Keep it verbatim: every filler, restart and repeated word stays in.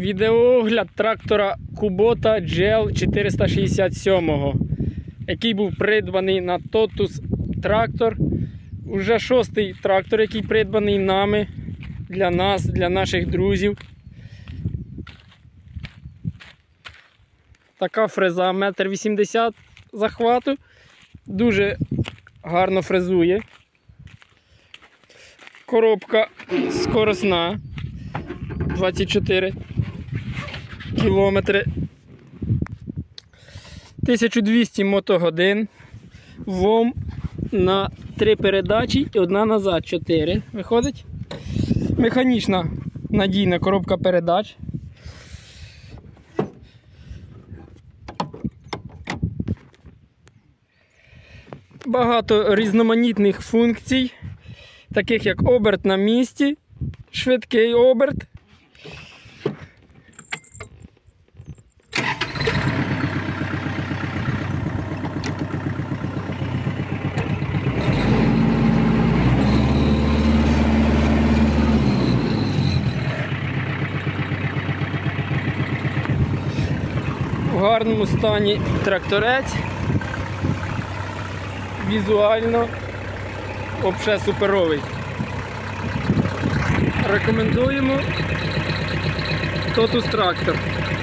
Відеоогляд трактора Kubota джі ел чотириста шістдесят сім, який був придбаний на Totus трактор. Уже шостий трактор, який придбаний нами, для нас, для наших друзів. Така фреза, метр вісімдесят захвату, дуже гарно фрезує. Коробка скоросна, двадцять чотири кілометри, тисяча двісті мотогодин, ВОМ на три передачі і одна назад, чотири виходить. Механічна надійна коробка передач. Багато різноманітних функцій, таких як оберт на місці, швидкий оберт. В гарному стані тракторець. Візуально взагалі суперовий. Рекомендуємо Totus трактор.